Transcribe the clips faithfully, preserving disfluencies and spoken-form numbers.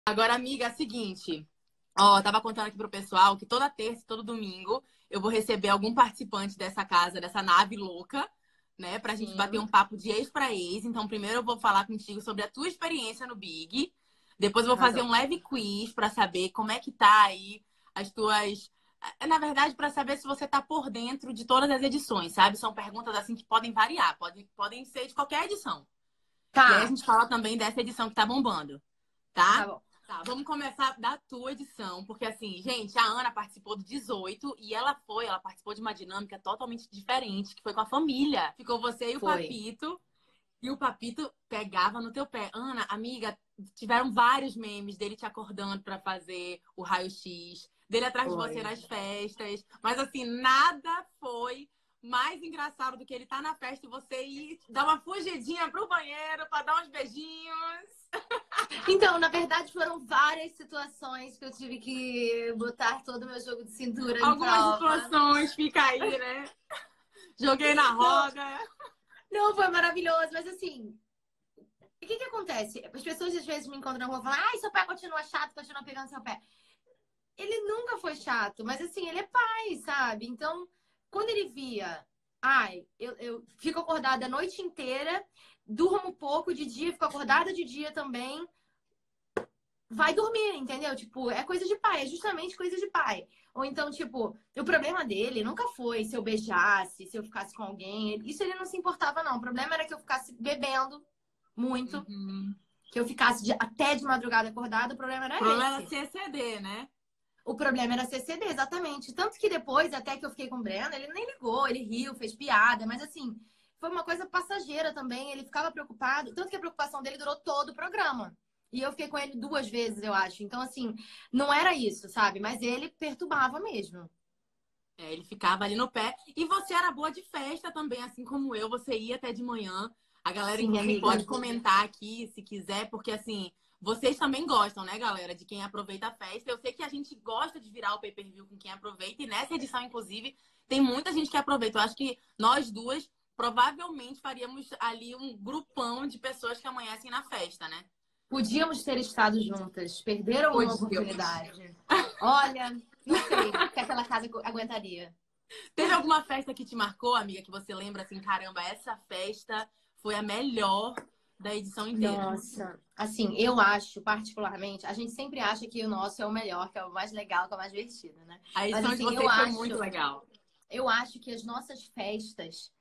Agora, amiga, é o seguinte. Ó, eu tava contando aqui pro pessoal que toda terça e todo domingo eu vou receber algum participante dessa casa, dessa nave louca, né? Pra gente bater Sim, um papo de ex pra ex. Então, primeiro eu vou falar contigo sobre a tua experiência no Big. Depois eu vou fazer arrasou. um leve quiz pra saber como é que tá aí as tuas. eh, Na verdade, pra saber se você tá por dentro de todas as edições, sabe? São perguntas assim que podem variar, podem, podem ser de qualquer edição. E aí a Tá, gente fala também dessa edição que tá bombando, tá tá? bom. Tá, vamos começar da tua edição, porque assim, gente, a Ana participou do dezoito e ela foi, ela participou de uma dinâmica totalmente diferente, que foi com a família. Ficou você e o Foi. Papito, e o Papito pegava no teu pé. Ana, amiga, tiveram vários memes dele te acordando pra fazer o raio-x, dele atrás de você Foi. nas festas, mas assim, nada foi mais engraçado do que ele tá na festa e você ir dar uma fugidinha pro banheiro pra dar uns beijinhos. Então, na verdade, foram várias situações que eu tive que botar todo o meu jogo de cintura em Algumas prova. situações, fica aí, né? Joguei na Não, roda. não foi maravilhoso, mas assim, o que que acontece? As pessoas às vezes me encontram na rua e falam, ai, seu pé continua chato, continua pegando seu pé. Ele nunca foi chato, mas assim, ele é pai, sabe? Então, quando ele via, ai, eu, eu fico acordada a noite inteira, durmo pouco de dia, fico acordada de dia também. Vai dormir, entendeu? Tipo, é coisa de pai, é justamente coisa de pai. Ou então, tipo, o problema dele nunca foi se eu beijasse, se eu ficasse com alguém. Isso ele não se importava, não. O problema era que eu ficasse bebendo muito, Uhum. que eu ficasse de- até de madrugada acordada. O problema O era problema era esse. C C D, né? O problema era C C D, exatamente. Tanto que depois, até que eu fiquei com o Breno, ele nem ligou, ele riu, fez piada, mas assim, foi uma coisa passageira também. Ele ficava preocupado, tanto que a preocupação dele durou todo o programa. E eu fiquei com ele duas vezes, eu acho. Então, assim, não era isso, sabe? Mas ele perturbava mesmo. É, ele ficava ali no pé. E você era boa de festa também, assim como eu. Você ia até de manhã. A galera, Sim, inclusive, pode amiga. comentar aqui se quiser, porque assim, vocês também gostam, né, galera, de quem aproveita a festa. Eu sei que a gente gosta de virar o pay-per-view com quem aproveita. E nessa edição, inclusive, tem muita gente que aproveita. Eu acho que nós duas provavelmente faríamos ali um grupão de pessoas que amanhecem na festa, né? Podíamos ter estado juntas. Perderam uma Podíamos. oportunidade. Olha, não sei se aquela casa aguentaria. Teve alguma festa que te marcou, amiga, que você lembra assim, caramba, essa festa foi a melhor da edição inteira? Nossa, assim, eu acho, particularmente, a gente sempre acha que o nosso é o melhor, que é o mais legal, que é o mais divertido, né? A Mas edição de assim, eu vocês foi acho, muito legal. eu acho que as nossas festas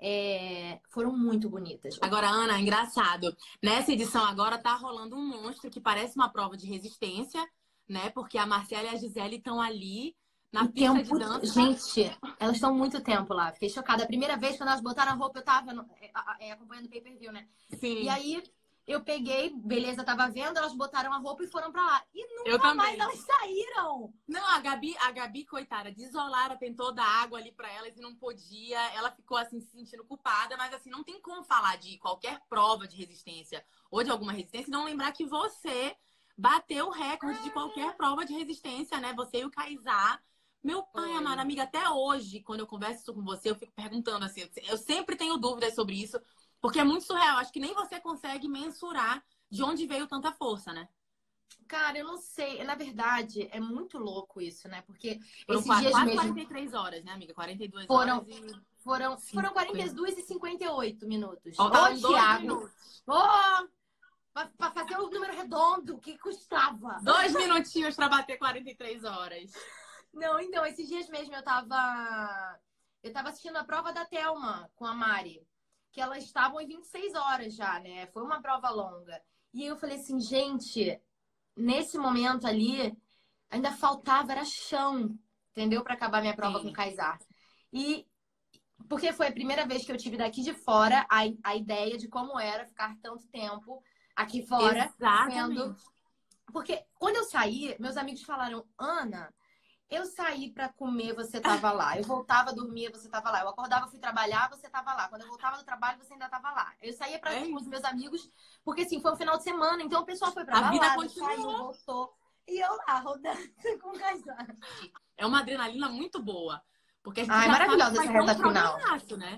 é, foram muito bonitas. Agora, Ana, engraçado. Nessa edição agora tá rolando um monstro que parece uma prova de resistência, né? Porque a Marcela e a Gisele estão ali na O pista de tempo, dança. gente, elas estão muito tempo lá. Fiquei chocada. A primeira vez quando elas botaram a roupa, eu tava no- é, é, acompanhando o pay-per-view, né? E Sim, aí eu peguei, beleza, tava vendo, elas botaram a roupa e foram pra lá. E eu nunca mais também. elas saíram. Não, a Gabi, a Gabi, coitada, desolada, tentou dar água ali pra elas e não podia. Ela ficou assim se sentindo culpada, mas assim, não tem como falar de qualquer prova de resistência ou de alguma resistência e não lembrar que você bateu o recorde de qualquer prova de resistência, né? Você e o Kaysar. Meu pai Foi. amado, amiga, até hoje, quando eu converso isso com você, eu fico perguntando assim, eu sempre tenho dúvidas sobre isso, porque é muito surreal. Acho que nem você consegue mensurar de onde veio tanta força, né? Cara, eu não sei. Na verdade, é muito louco isso, né? Porque Foram esses qua- dias quase mesmo quarenta e três horas, né, amiga? quarenta e duas horas foram e foram foram quarenta e cinquenta. duas e cinquenta e oito minutos. Ô, Faltavam dois Thiago, minutos. ô, para fazer o número redondo, que custava? Dois minutinhos pra bater quarenta e três horas. Não, então, esses dias mesmo eu tava eu tava assistindo a prova da Thelma com a Mari, que elas estavam em vinte e seis horas já, né? Foi uma prova longa. E aí eu falei assim, gente, nesse momento ali ainda faltava era chão, entendeu? Para acabar minha prova com o Sim, Kaysar. E porque foi a primeira vez que eu tive daqui de fora a, a ideia de como era ficar tanto tempo aqui fora vendo. exatamente. Porque quando eu saí, meus amigos falaram, Ana, eu saí para comer, você tava lá. Eu voltava a dormir, você tava lá. Eu acordava, fui trabalhar, você tava lá. Quando eu voltava do trabalho, você ainda tava lá. Eu saía pra, É com os isso. meus amigos, porque assim, foi um final de semana, então o pessoal foi pra A vida balada, saiu, continuou. voltou. E eu lá, rodando com o Kaysar. É uma adrenalina muito boa. Porque a gente Ai, já sabe que maravilhosa vai essa ter um reta final. programaço, né?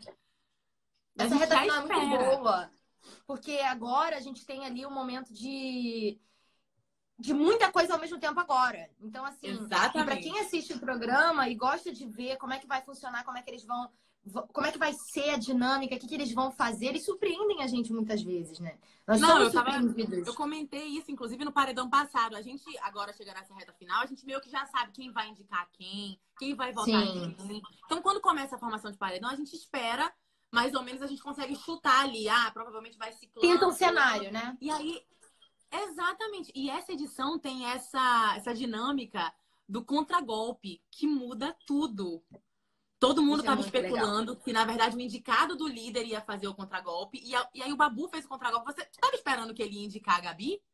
A Essa gente reta já final é muito espera. boa, porque agora a gente tem ali um momento de, de muita coisa ao mesmo tempo agora. Então, assim, Exatamente. e pra quem assiste o programa e gosta de ver como é que vai funcionar, como é que eles vão, como é que vai ser a dinâmica, o que, que eles vão fazer, eles surpreendem a gente muitas vezes, né? Nós Não, somos eu tava, surpreendidos. eu comentei isso, inclusive, no paredão passado. A gente, agora chegando nessa reta final, a gente meio que já sabe quem vai indicar quem, quem vai votar Sim. em quem. Então, quando começa a formação de paredão, a gente espera, mais ou menos, a gente consegue chutar ali. Ah, provavelmente vai ciclando. Pinta um cenário, né? E aí, exatamente. E essa edição tem essa, essa dinâmica do contragolpe, que muda tudo. Todo mundo Isso é estava muito legal. especulando que, na verdade, o indicado do líder ia fazer o contragolpe. E, a- e aí o Babu fez o contragolpe. Você estava esperando que ele ia indicar a Gabi?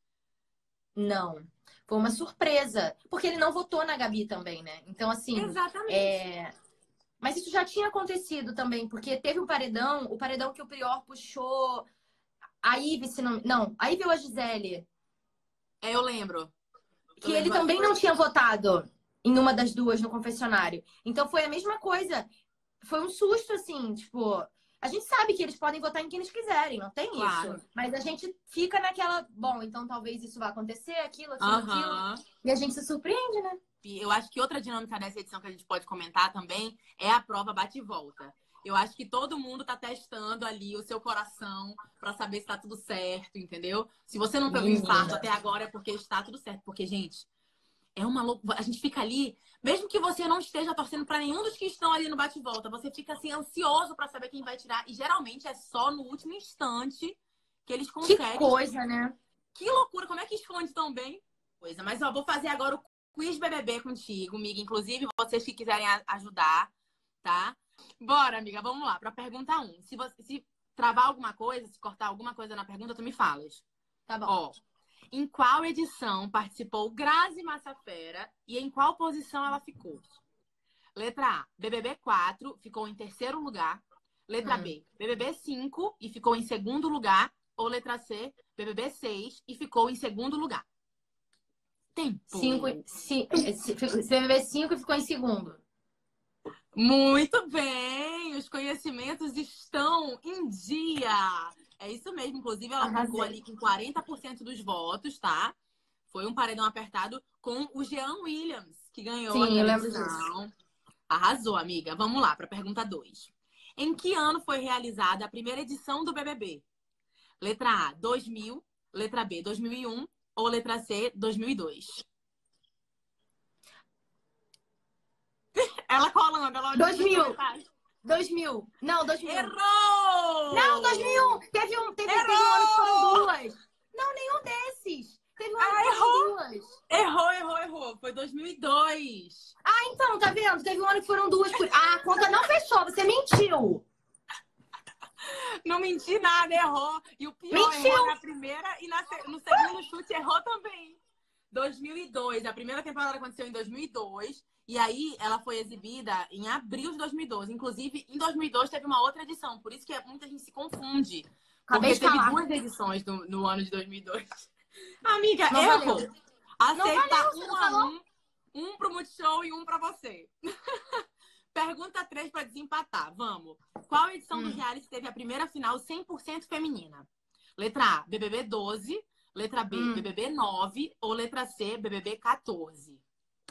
Não. Foi uma surpresa. Porque ele não votou na Gabi também, né? Então, assim. Exatamente. É... Mas isso já tinha acontecido também, porque teve um paredão, o paredão que o Prior puxou a Ivy, se não. Não, a Ivy ou a Gisele? É, eu lembro. Eu Que ele lembro. também não tinha votado em uma das duas no confessionário. Então foi a mesma coisa. Foi um susto, assim, tipo. A gente sabe que eles podem votar em quem eles quiserem, não tem Claro. isso. Mas a gente fica naquela. Bom, então talvez isso vá acontecer, aquilo, aquilo, Aham. aquilo. E a gente se surpreende, né? E eu acho que outra dinâmica dessa edição que a gente pode comentar também é a prova bate e volta. Eu acho que todo mundo tá testando ali o seu coração pra saber se tá tudo certo, entendeu? Se você não teve um infarto Menina. até agora é porque está tudo certo. Porque, gente, é uma loucura. A gente fica ali, mesmo que você não esteja torcendo pra nenhum dos que estão ali no bate e volta, você fica assim ansioso pra saber quem vai tirar. E geralmente é só no último instante que eles Que conseguem. coisa, né? Que loucura, como é que esconde tão bem? Coisa, mas ó, vou fazer agora o quiz B B B contigo, amiga. Inclusive, vocês que quiserem a- ajudar, tá? Bora, amiga, vamos lá, pra pergunta um. Se você se travar alguma coisa, se cortar alguma coisa na pergunta, tu me falas. Tá bom. Ó, em qual edição participou Grazi Massafera e em qual posição ela ficou? Letra A, B B B quatro, ficou em terceiro lugar. Letra Hum. B, B B B cinco e ficou em segundo lugar. Ou letra C, B B B seis e ficou em segundo lugar. Tempo. Cinco, ci, ci- B B B cinco e ficou em segundo. Muito bem! Os conhecimentos estão em dia. É isso mesmo. Inclusive, ela Arrasei. ficou ali com quarenta por cento dos votos, tá? Foi um paredão apertado com o Jean Williams, que ganhou Sim, eu aquela lembro edição. Arrasou, amiga. Vamos lá para a pergunta dois. Em que ano foi realizada a primeira edição do B B B? Letra A, dois mil. Letra B, dois mil e um. Ou letra C, dois mil e dois? Ela colando, ela olhando dois mil. nos comentários. dois mil. Não, dois mil. Errou! Não, dois mil e um. Teve um, teve, teve um ano que foram duas. Não, nenhum desses. Teve um ano Ah, que foram duas. Errou, errou, errou. Foi dois mil e dois. Ah, então, tá vendo? Teve um ano que foram duas. Por... Ah, a conta não fechou, você mentiu. Não menti nada, errou. E o pior, Mentiu. errou na primeira e na se- no segundo chute errou também. dois mil e dois. A primeira temporada aconteceu em dois mil e dois. E aí ela foi exibida em abril de dois mil e doze. Inclusive, em dois mil e dois teve uma outra edição. Por isso que muita gente se confunde. Acabei Porque de teve falar. duas edições no, no ano de dois mil e dois. Amiga, Não errou. valeu. Aceita valeu, você um não a falou? um. Um pro Multishow e um pra você. Pergunta três pra desempatar. Vamos. Qual edição do Hum. reality teve a primeira final cem por cento feminina? Letra A, B B B doze. Letra B, Hum. B B B nove. Ou letra C, B B B quatorze?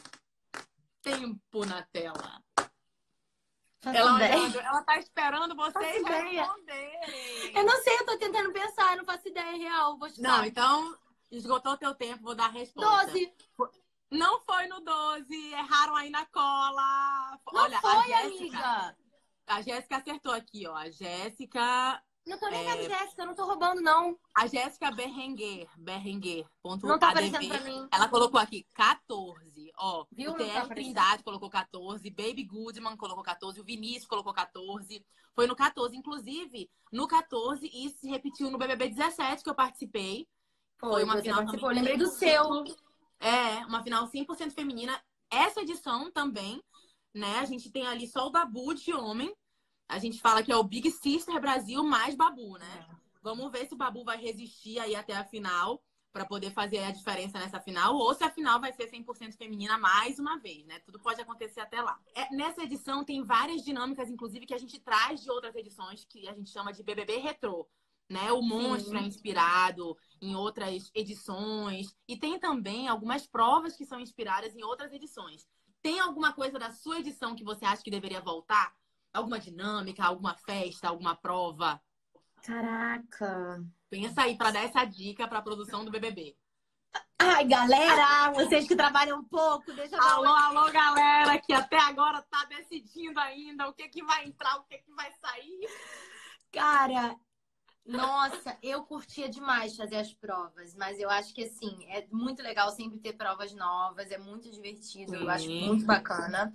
Tempo na tela. Faço Ela ideia. olhando, ela tá esperando vocês Faço ideia. responderem. Eu não sei, eu tô tentando pensar, eu não faço ideia real. Vou chutar. Não, então esgotou teu tempo, vou dar a resposta. doze. Não foi no doze, erraram aí na cola. Não Olha, foi, a Jéssica, amiga. a Jéssica acertou aqui, ó. A Jéssica, Não tô nem É. vendo, Jéssica, eu não tô roubando, não. a Jéssica Berrenguer, Berrenguer, ponto Não tá A D V, aparecendo pra mim. ela colocou aqui quatorze, ó. Viu? O Não tá T R aparecendo. Trindade colocou quatorze, Baby Goodman colocou quatorze, o Vinícius colocou quatorze. Foi no quatorze, inclusive, no quatorze, e isso se repetiu no B B B dezessete que eu participei. Foi, uma você final participou. Eu também lembrei do cem por cento. seu. É, uma final cem por cento feminina. Essa edição também, né? A gente tem ali só o Babu de homem. A gente fala que é o Big Sister Brasil mais Babu, né? Vamos ver se o Babu vai resistir aí até a final para poder fazer a diferença nessa final, ou se a final vai ser cem por cento feminina mais uma vez, né? Tudo pode acontecer até lá. É, nessa edição tem várias dinâmicas, inclusive, que a gente traz de outras edições, que a gente chama de B B B Retrô. né? O Monstro é Sim. inspirado em outras edições. E tem também algumas provas que são inspiradas em outras edições. Tem alguma coisa da sua edição que você acha que deveria voltar? Alguma dinâmica, alguma festa, alguma prova? Caraca. Pensa aí para dar essa dica para a produção do B B B. Ai, galera, vocês que trabalham um pouco, deixa eu dar Alô, uma... alô, galera, que até agora tá decidindo ainda o que que vai entrar, o que que vai sair. Cara, nossa, eu curtia demais fazer as provas, mas eu acho que, assim, é muito legal sempre ter provas novas, é muito divertido, eu acho Sim, muito bacana.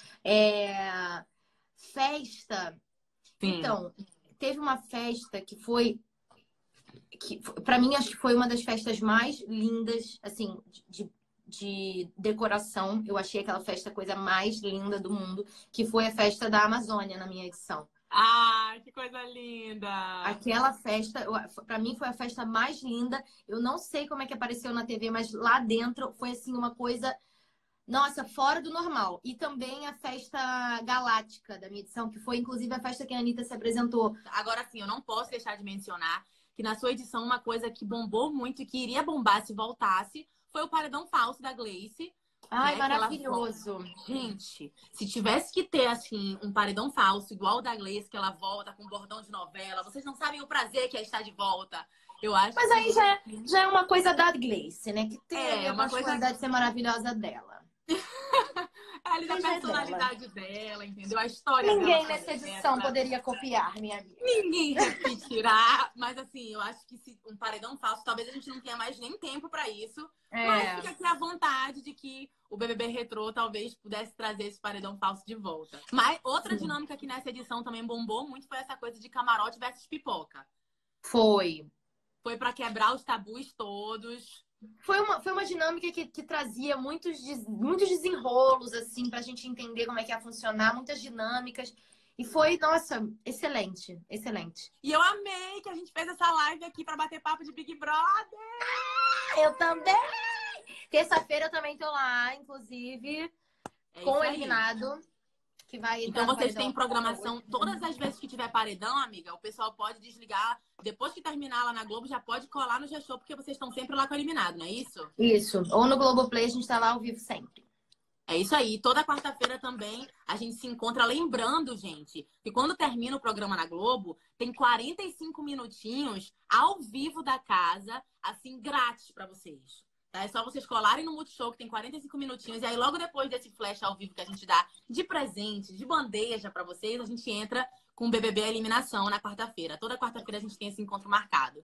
É... Festa. sim. Então, teve uma festa que foi, que para mim acho que foi uma das festas mais lindas, assim, de, de decoração. Eu achei aquela festa a coisa mais linda do mundo, que foi a festa da Amazônia na minha edição. Ah, que coisa linda! Aquela festa, para mim foi a festa mais linda. Eu não sei como é que apareceu na T V, mas lá dentro foi assim uma coisa, nossa, fora do normal. E também a festa galáctica da minha edição, que foi inclusive a festa que a Anitta se apresentou. Agora sim, eu não posso deixar de mencionar que na sua edição uma coisa que bombou muito e que iria bombar se voltasse foi o paredão falso da Gleice. Ai, Né, que ela... maravilhoso. Gente, se tivesse que ter, assim, um paredão falso, igual o da Gleice, que ela volta com bordão de novela, vocês não sabem o prazer que é estar de volta. Eu acho Mas que... aí já, é- já é uma coisa da Gleice, né? Que tem É, ali a uma coisa... particularidade de ser maravilhosa dela. É ali da Mas é personalidade dela. dela, entendeu? A história Ninguém dela nessa foi edição essa. poderia copiar, minha amiga. Ninguém repetirá. Mas, assim, eu acho que se um paredão falso, talvez a gente não tenha mais nem tempo pra isso. É. Mas fica aqui a vontade de que o B B B Retrô talvez pudesse trazer esse paredão falso de volta. Mas outra Sim. dinâmica que nessa edição também bombou muito foi essa coisa de camarote versus pipoca. Foi. Foi pra quebrar os tabus todos. Foi uma, foi uma dinâmica que, que trazia muitos, des- muitos desenrolos, assim, pra gente entender como é que ia funcionar, muitas dinâmicas. E foi, nossa, excelente, excelente. E eu amei que a gente fez essa live aqui pra bater papo de Big Brother. Eu também! Terça-feira eu também tô lá, inclusive, É com o isso aí. eliminado, que vai entrar Então no vocês paredão. têm programação todas as vezes que tiver paredão, amiga. O pessoal pode desligar. Depois que terminar lá na Globo, já pode colar no G-Show, porque vocês estão sempre lá com o eliminado, não é isso? Isso. Ou no Globoplay, a gente tá lá ao vivo sempre. É isso aí. Toda quarta-feira também a gente se encontra. Lembrando, gente, que quando termina o programa na Globo, tem quarenta e cinco minutinhos ao vivo da casa, assim, grátis pra vocês. Tá? É só vocês colarem no Multishow, que tem quarenta e cinco minutinhos. E aí, logo depois desse flash ao vivo que a gente dá de presente, de bandeja pra vocês, a gente entra com o B B B Eliminação na quarta-feira. Toda quarta-feira a gente tem esse encontro marcado.